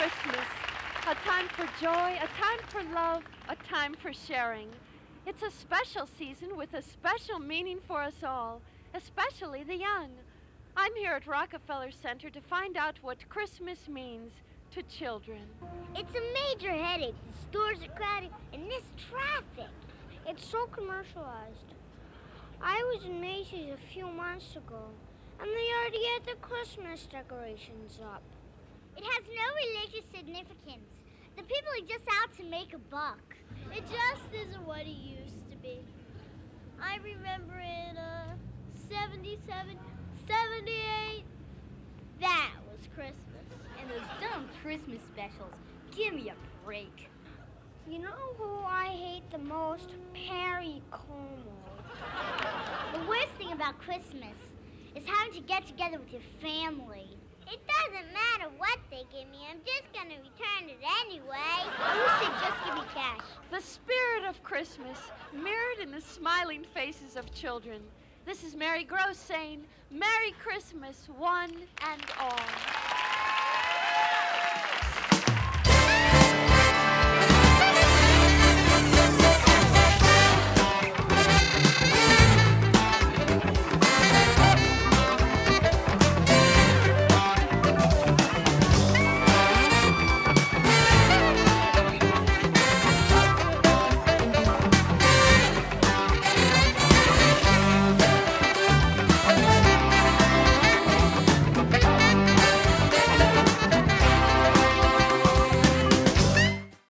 Christmas. A time for joy, a time for love, a time for sharing. It's a special season with a special meaning for us all, especially the young. I'm here at Rockefeller Center to find out what Christmas means to children. It's a major headache. The stores are crowded, and this traffic. It's so commercialized. I was in Macy's a few months ago, and they already had the Christmas decorations up. It has no religious significance. The people are just out to make a buck. It just isn't what it used to be. I remember in 77, 78, that was Christmas. And those dumb Christmas specials. Give me a break. You know who I hate the most? Perry Como. The worst thing about Christmas is having to get together with your family. It doesn't matter what they give me. I'm just going to return it anyway. You should just give me cash. The spirit of Christmas mirrored in the smiling faces of children. This is Mary Gross saying, Merry Christmas, one and all.